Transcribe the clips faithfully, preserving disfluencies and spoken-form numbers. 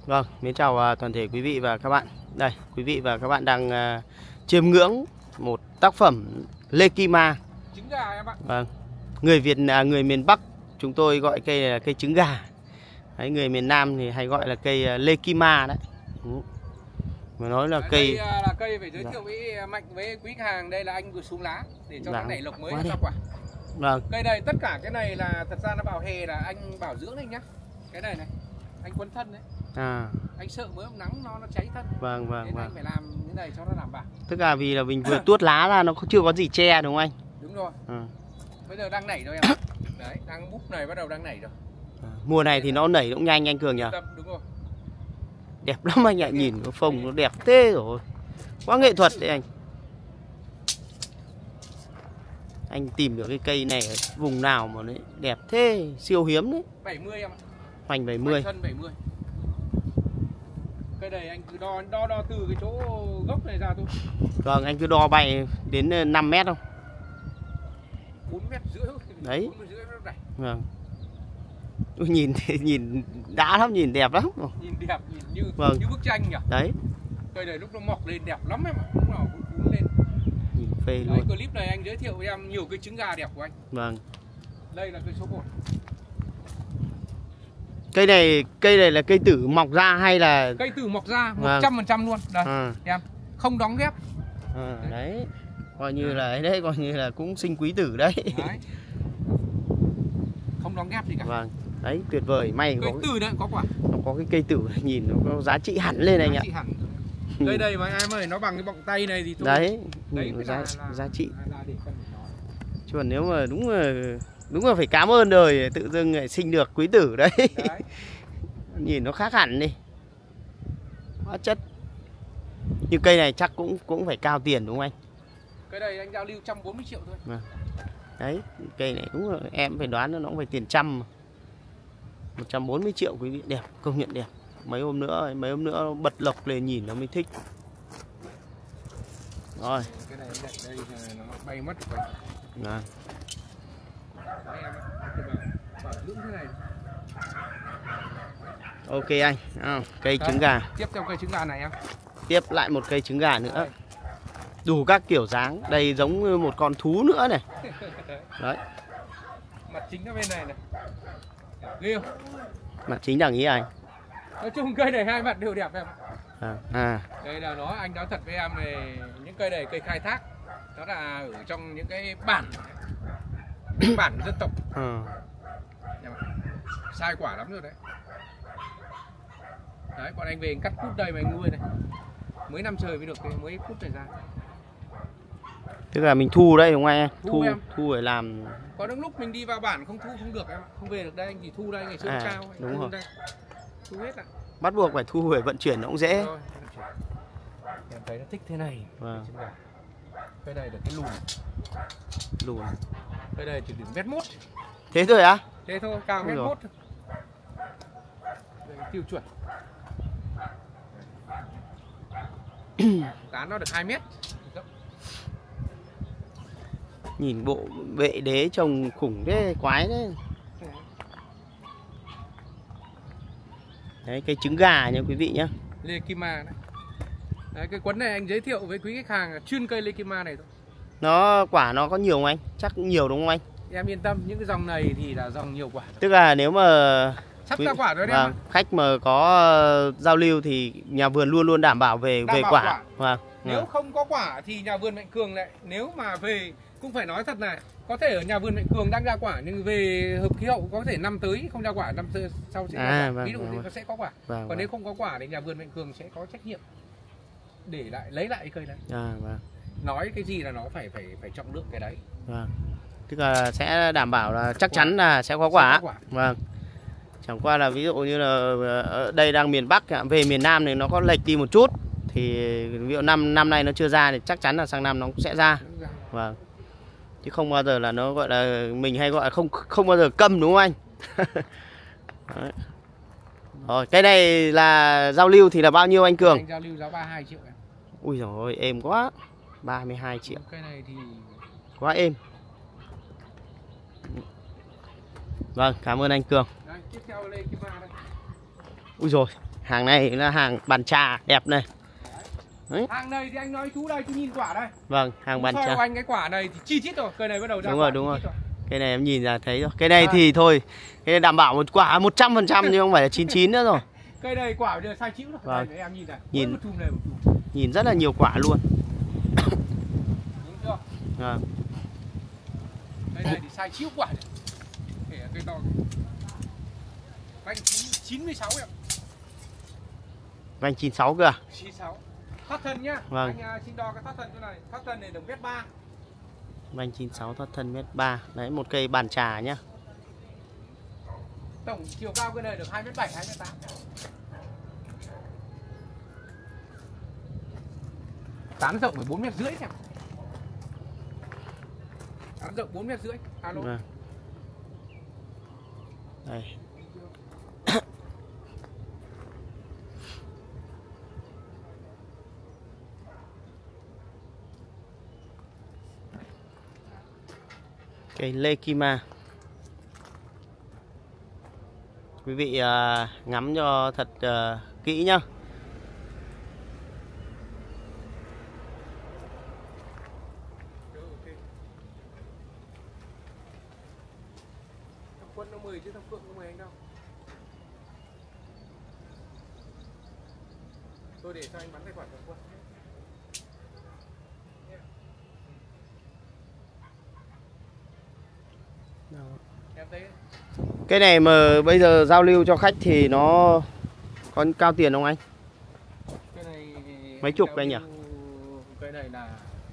Vâng, mến chào uh, toàn thể quý vị và các bạn. Đây, quý vị và các bạn đang uh, chiêm ngưỡng một tác phẩm Lê Ma. Trứng gà em ạ. Vâng. Người Việt à, người miền Bắc chúng tôi gọi cây là cây trứng gà. Đấy, người miền Nam thì hay gọi là cây uh, Lê Ma đấy. Ừ. Mà nói là Đấy, cây đây là cây phải giới thiệu với Mạnh với quý khách hàng, đây là anh vừa xuống lá để cho nó nảy lộc mới ra quả. Vâng. Cây này tất cả cái này là thật ra nó vào hè là anh bảo dưỡng đấy nhá. Cái này này, anh quấn thân đấy. À. Anh sợ mới hôm nắng nó nó cháy thân. Vâng vâng nên vâng. Anh phải làm cái này cho nó đảm bảo. Tức là vì là mình vừa tuốt lá ra nó chưa có gì che đúng không anh? Đúng rồi. À. Bây giờ đang nảy rồi em. Đấy, đang búp này bắt đầu đang nảy rồi. À, mùa này thì nó nảy cũng nhanh anh Cường nhỉ? Đúng rồi. Đẹp lắm anh ạ, nhìn cái phồng nó đẹp thế rồi. Quá nghệ thuật đấy anh. Anh tìm được cái cây này ở vùng nào mà đấy đẹp thế, siêu hiếm đấy. bảy mươi em ạ. Hoành bảy mươi. Thân bảy mươi. Cây này anh cứ đo đo đo từ cái chỗ gốc này ra thôi. Vâng, anh cứ đo bay đến năm mét không? bốn mét rưỡi. Đấy. bốn rưỡi nó đẩy. Vâng. Ui, nhìn nhìn đã lắm, nhìn đẹp lắm. Nhìn đẹp, nhìn như vâng. như bức tranh nhỉ. Đấy. Cây này lúc nó mọc lên đẹp lắm em ạ, lúc nào cũng cuốn lên. Nhìn phê Đấy, luôn. clip này anh giới thiệu với em nhiều cái trứng gà đẹp của anh. Vâng. Đây là cây số một. Cây này cây này là cây tử mọc ra hay là cây tử mọc ra một vâng. trăm phần trăm luôn. Đây, à. em không đóng ghép. À, đấy. đấy. Coi như là ấy đấy, coi như là cũng sinh quý tử đấy. Đấy. Không đóng ghép gì cả. Vâng. Đấy, tuyệt vời, may cây có tử đấy có quả. Nó có cái cây tử nhìn nó có giá trị hẳn lên anh ạ. Giá trị hẳn. Cây đây mà em ơi, nó bằng cái bọng tay này thì thôi. Đấy, đấy nó giá, là, giá trị. Là để cần phải nói. Chứ còn nếu mà đúng là đúng là phải cảm ơn đời tự dưng lại sinh được quý tử đấy. Đấy. Nhìn nó khác hẳn đi. Hóa chất. Nhưng cây này chắc cũng cũng phải cao tiền đúng không anh? Cây này anh giao lưu một trăm bốn mươi triệu thôi. À. Đấy, cây này đúng là em phải đoán nó cũng phải tiền trăm mà. một trăm bốn mươi triệu quý vị, đẹp, công nhận đẹp. Mấy hôm nữa, mấy hôm nữa nó bật lộc lên nhìn nó mới thích. Rồi. Cái này đây nó bay mất rồi. Đấy. Đấy em bảo dưỡng thế này. Ok anh, à, cây đấy. Trứng gà. Tiếp theo cây trứng gà này em. Tiếp lại một cây trứng gà nữa. Đấy. Đủ các kiểu dáng. Đây giống một con thú nữa này. Đấy. Mặt chính ở bên này này. Ghê không? Mặt chính đằng ý anh. Nói chung cây này hai mặt đều đẹp em. À, à. Đây là nó, anh nói thật với em này, những cây này cây khai thác. Đó là ở trong những cái bản bản dân tộc. À. Sai quả lắm rồi đấy. Đấy, bọn anh về cắt cút đây mà anh nuôi này. Mấy năm trời mới được cái mới cút này ra. Tức là mình thu đây đúng không anh? Thu, thu em. Thu để làm. Có những lúc mình đi vào bản không thu không được em, không về được đây, anh chỉ thu đây, ngày xưa à, cao anh đúng thu rồi. Đây. Thu hết ạ. Bắt buộc phải thu về vận chuyển nó cũng dễ. Rồi, em thấy nó thích thế này. Vâng. Cái này là cái lùn. Lùn. Cái này chỉ được mét mốt. Thế thôi á? Thế thôi, cao mét mốt. Đây, tiêu chuẩn. Tán nó được hai mét. Nhìn bộ vệ đế trông khủng thế, quái đấy. Đấy, cây trứng gà nha quý vị nhé. Lê Ma đấy. Đấy, cái quấn này anh giới thiệu với quý khách hàng chuyên cây Lê Ma này thôi. Nó quả nó có nhiều không anh? Chắc cũng nhiều đúng không anh? Em yên tâm, những cái dòng này thì là dòng nhiều quả. Tức là nếu mà sắp ra quả rồi đấy vâng, em. Khách mà có giao lưu thì nhà vườn luôn luôn đảm bảo về đảm về bảo quả. quả. Vâng. Nếu vâng. không có quả thì nhà vườn Mạnh Cường lại, nếu mà về cũng phải nói thật này, có thể ở nhà vườn Mạnh Cường đang ra quả nhưng về hợp khí hậu có thể năm tới không ra quả, năm sau sẽ à, ra quả. Vâng, Ví dụ vâng, thì nó sẽ có quả. Vâng, Còn vâng. nếu không có quả thì nhà vườn Mạnh Cường sẽ có trách nhiệm để lại lấy lại cây đấy. À, vâng. Nói cái gì là nó phải phải phải trọng lượng cái đấy. Vâng. Tức là sẽ đảm bảo là chắc quả. chắn là sẽ có quả. Sẽ có quả. Vâng. Chẳng qua là ví dụ như là ở đây đang miền Bắc, về miền Nam thì nó có lệch đi một chút. Thì ví dụ năm năm nay nó chưa ra thì chắc chắn là sang năm nó cũng sẽ ra. Vâng. Chứ không bao giờ là nó gọi là mình hay gọi là không không bao giờ câm đúng không anh? Đấy. Rồi, cái này là giao lưu thì là bao nhiêu anh Cường? Anh giao lưu giá ba mươi hai triệu em. Ui giời ơi, êm quá. ba mươi hai triệu. Cái này thì quá êm. Vâng, cảm ơn anh Cường. Đấy, tiếp theo Lê Ma đây. Ui rồi, hàng này là hàng bàn trà đẹp này. Đấy. Hàng này thì anh nói chú đây, chú nhìn quả đây. Vâng, hàng bàn trà. Anh cái quả này thì chi tiết rồi, cây này bắt đầu ra. Đúng rồi, đúng rồi. rồi. Cái này em nhìn ra thấy rồi. Cái này à. thì thôi, cái này đảm bảo một quả một trăm phần trăm chứ không phải là chín mươi chín nữa rồi. Cây này quả bây giờ sai chịu rồi. Vâng. Đây, em nhìn này. Nhìn một chùm này, một chùm. Nhìn rất là nhiều quả luôn. Đúng chưa? À. Cây này thì sai chịu quả. Kể cây to. Vành chín mươi sáu em. Vành chín mươi sáu cơ à? chín mươi sáu. Thoát thân nhá. Vâng. Anh uh, xin đo cái thoát thân chỗ này. Thoát thân này được mét ba. Vành chín mươi sáu thoát thân mét ba. Đấy, một cây bàn trà nhá. Tổng chiều cao cây này được hai mét bảy, hai mét tám. Tán rộng phải bốn mét rưỡi nhỉ. Tán rộng bốn mét rưỡi. Alo. Vâng. Đây. Cây lê Kima. Quý vị uh, ngắm cho thật uh, kỹ nhá. Quân nó mười chứ thằng Phượng nó mười anh đâu. Tôi để cho anh bắn tài khoản thằng Quân. Em thấy cái này mà bây giờ giao lưu cho khách thì nó có cao tiền không anh? Cái này mấy chục anh nhỉ? Cái này là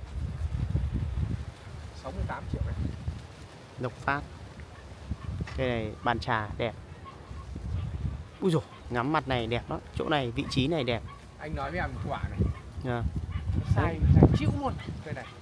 sáu mươi tám triệu này. Lộc Phát. Cái này bàn trà đẹp. Ui dồi, ngắm mặt này đẹp lắm. Chỗ này, vị trí này đẹp. Anh nói với em quả này. À. Sai, sai chịu luôn. Cái này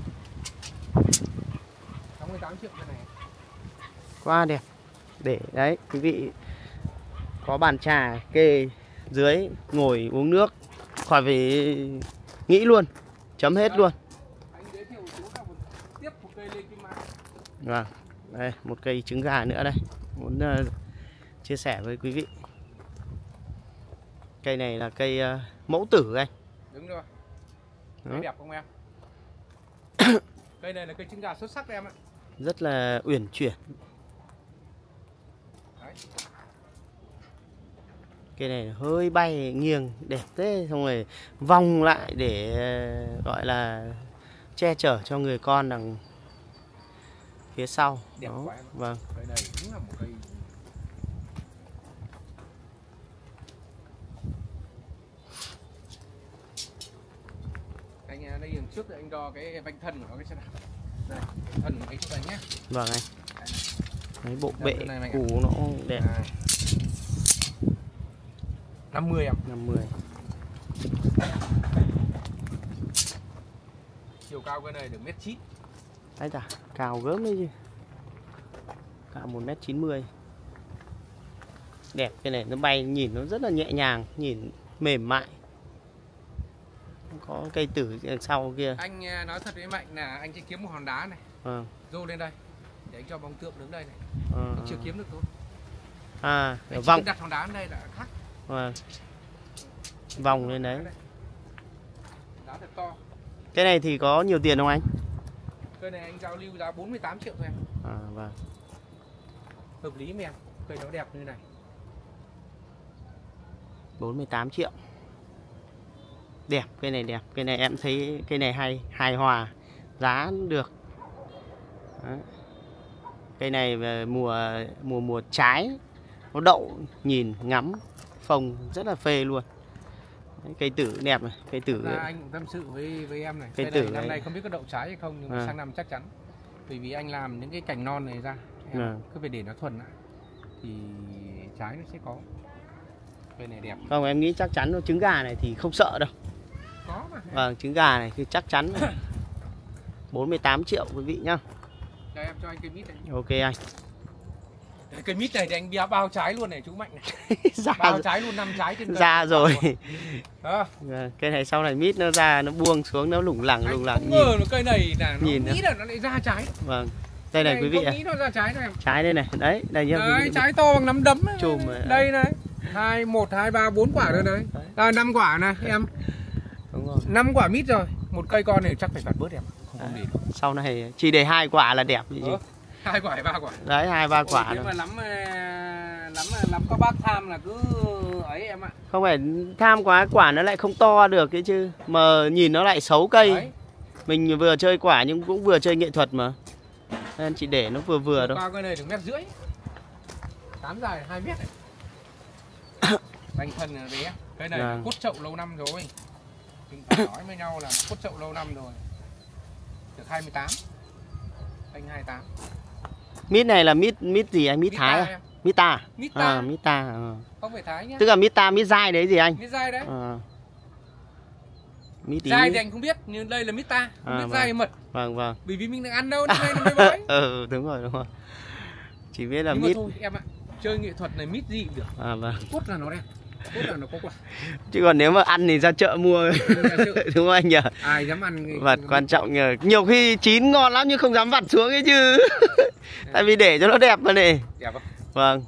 sáu mươi tám triệu cái này. Quá đẹp. Để đấy, quý vị có bàn trà kê dưới ngồi uống nước, khỏi phải nghĩ luôn, chấm hết luôn. Anh giới thiệu chú là một tiếp một cây lê Kima. Vâng, đây một cây trứng gà nữa đây, muốn uh, chia sẻ với quý vị. Cây này là cây uh, mẫu tử anh. Đúng rồi. Cây đẹp không em? Cây này là cây trứng gà xuất sắc em ạ. Rất là uyển chuyển. Đấy. Cây này hơi bay nghiêng đẹp thế, xong rồi vòng lại để uh, gọi là che chở cho người con đằng phía sau. Đẹp đó. Quá em. Vâng. Cây này đúng là một cây. Anh đây trước thì anh đo cái vành thân của nó cái xe nào. Đây, thân cái chỗ này nhé. Vâng anh. Đấy, bộ Đây, bệ này củ nó đẹp. Đây. năm mươi em. năm mươi. Chiều cao cái này được mét chín. Đấy chà, cao gớm đấy chứ. Cao một mét chín mươi. Đẹp, cái này nó bay nhìn nó rất là nhẹ nhàng, nhìn mềm mại. Có cây tử đằng sau kia. Anh nói thật với Mạnh là anh sẽ kiếm một hòn đá này. À. Rô lên đây. Để anh cho bóng tượng đứng đây này. À. Anh chưa kiếm được thôi. À, anh vòng. đặt hòn đá lên đây là khác. À. Vòng lên đấy. Đá thật to. Cái này thì có nhiều tiền không anh? Cây này anh giao lưu giá bốn mươi tám triệu thôi em. À vâng. Hợp lý mà em. Cây nó đẹp như này. bốn mươi tám triệu. Đẹp, cây này đẹp. Cây này em thấy cây này hay, hài hòa. Giá được. Đấy. Cây này về mùa mùa mùa trái nó đậu nhìn ngắm phồng rất là phê luôn. Đấy, cây tử đẹp này, cây tử. À, anh cũng tâm sự với với em này. Cây Cây tử này năm này. nay không biết có đậu trái hay không nhưng mà À. sang năm chắc chắn. Bởi vì anh làm những cái cành non này ra, em À. cứ phải để nó thuần lại thì trái nó sẽ có. Cây này đẹp. Không, em nghĩ chắc chắn trứng gà này thì không sợ đâu. Có mà. Vâng, trứng gà này thì chắc chắn bốn mươi tám triệu quý vị nhá. Đây em cho anh cây mít này. Ok anh. Đấy, cây mít này thì anh bao, bao trái luôn này chú Mạnh này. Ra Bao trái luôn, năm trái trên cây. ra rồi. Đó. Cây này sau này mít nó ra nó buông xuống nó lủng lẳng lủng lẳng Anh nhìn. không ngờ là cây này là nó Nhìn nghĩ là nó lại ra trái. Vâng. Đây này quý vị không ạ. nghĩ nó ra trái này em. Trái đây này, đấy, đây nhá. Đấy, trái to bằng nắm đấm. Chùm Đây này. hai, một, hai, ba, bốn quả rồi đấy. À, năm quả này em. Đúng rồi. năm quả mít rồi. Một cây con này chắc phải vặt bớt em. Không, không để. Sau này chỉ để hai quả là đẹp gì. Ờ, hai quả hay ba quả. Đấy, hai ba quả. Nhưng mà lắm lắm lắm các bác tham là cứ ấy em ạ. Không phải tham quá, quả nó lại không to được cái chứ. Mà nhìn nó lại xấu cây. Đấy. Mình vừa chơi quả nhưng cũng vừa chơi nghệ thuật mà. Nên chỉ để nó vừa vừa thôi. Qua cái này được mét rưỡi. Tán dài hai mét này. Bánh thân là bé. Cái này là cốt chậu lâu năm rồi. Chúng ta nói với nhau là cốt chậu lâu năm rồi. Được hai mươi tám. Anh hai mươi tám. Mít này là mít mít gì anh? Mít, mít Thái à? Mít ta. Mít ta. À, mít ta. À. Không phải Thái nhá. Tức là mít ta, mít dai đấy gì anh? Mít dai đấy. À. Mít dai thì anh không biết, nhưng đây là mít ta, không à, biết vâng. dai mật. Vâng vâng. Bởi vì mình đang ăn đâu, nên đây mới bói. Ừ đúng rồi đúng rồi. Chỉ biết là nhưng mít. mà thôi em ạ, chơi nghệ thuật này mít gì cũng được. À vâng. Cốt là nó đẹp. Cốt là nó có quả. Chứ còn nếu mà ăn thì ra chợ mua. Đúng không anh nhỉ? Ai dám ăn. Vặt quan trọng nhờ. Nhiều khi chín ngon lắm nhưng không dám vặt xuống ấy chứ. Tại vì để cho nó đẹp mà này. Đẹp không? Vâng.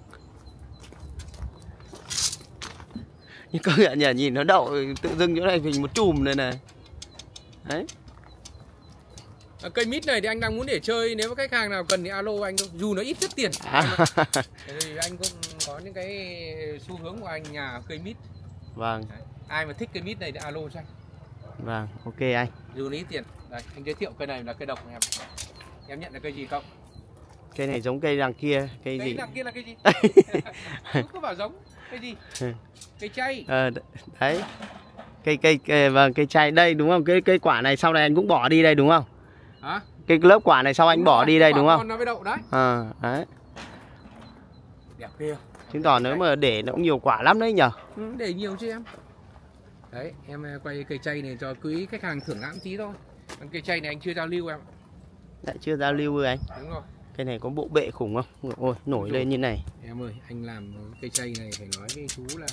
Nhưng công nhận nhỉ, nhìn nó đậu tự dưng chỗ này mình một chùm này này. Đấy. À, cây mít này thì anh đang muốn để chơi, nếu có khách hàng nào cần thì alo anh thôi, dù nó ít rất tiền. À. Thì anh cũng có những cái xu hướng của anh nhà cây mít. Vâng. Đấy. Ai mà thích cây mít này thì alo cho anh. Vâng, ok anh. Dù nó ít tiền. Đây, anh giới thiệu cây này là cây độc em. Em nhận là cây gì không? Cây này giống cây đằng kia, cây, cây gì? Cây đằng kia là cây gì? Cứ bảo giống cây gì? Cây chay. Ờ, đấy. Cây cây cây vâng, cây chay đây đúng không? Cây cây quả này sau này anh cũng bỏ đi đây đúng không? Hả? Cái lớp quả này sau anh đúng bỏ rồi, đi đây đúng không? Nó với đậu đấy. À, đấy. Đẹp kia. Chứng tỏ nếu mà để nó cũng nhiều quả lắm đấy nhở? Ừ, để nhiều chứ em. Đấy, em quay cây chay này cho quý khách hàng thưởng lãm tí thôi. Còn cây chay này anh chưa giao lưu em. Lại chưa giao lưu với anh. Đúng rồi. Cây này có bộ bệ khủng không? Ôi, nổi đúng lên rồi. như này. Em ơi, anh làm cây chay này phải nói với chú là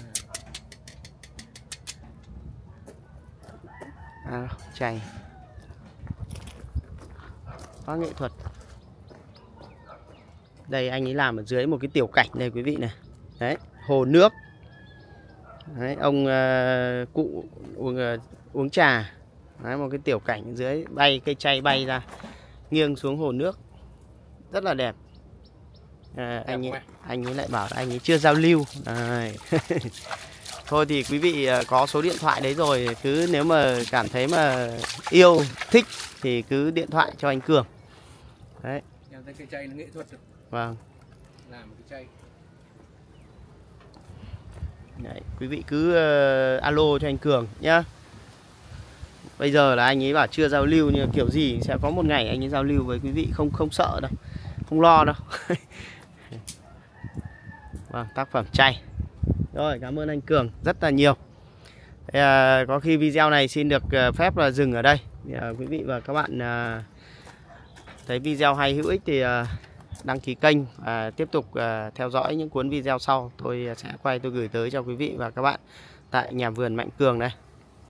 à, chay. Có nghệ thuật. Đây anh ấy làm ở dưới một cái tiểu cảnh này quý vị này. Đấy, hồ nước. Đấy, ông uh, cụ uống uh, uống trà. Đấy, một cái tiểu cảnh dưới bay cây chay bay ra nghiêng xuống hồ nước. Rất là đẹp. À, anh ấy, anh ấy lại bảo là anh ấy chưa giao lưu. Đấy. Thôi thì quý vị có số điện thoại đấy rồi, cứ nếu mà cảm thấy mà yêu, thích thì cứ điện thoại cho anh Cường. Đấy. Em thấy cây chay là nghệ thuật được. Vâng. Làm cây chay. Đấy, quý vị cứ uh, alo cho anh Cường nhá. Bây giờ là anh ấy bảo chưa giao lưu, nhưng kiểu gì sẽ có một ngày anh ấy giao lưu với quý vị, không không sợ đâu, không lo đâu. Vâng, tác phẩm chay. Rồi, cảm ơn anh Cường rất là nhiều. Thế, à, có khi video này xin được phép là dừng ở đây. Thì, à, quý vị và các bạn à, thấy video hay hữu ích thì à, đăng ký kênh và tiếp tục à, theo dõi những cuốn video sau. Tôi sẽ quay tôi gửi tới cho quý vị và các bạn tại nhà vườn Mạnh Cường này.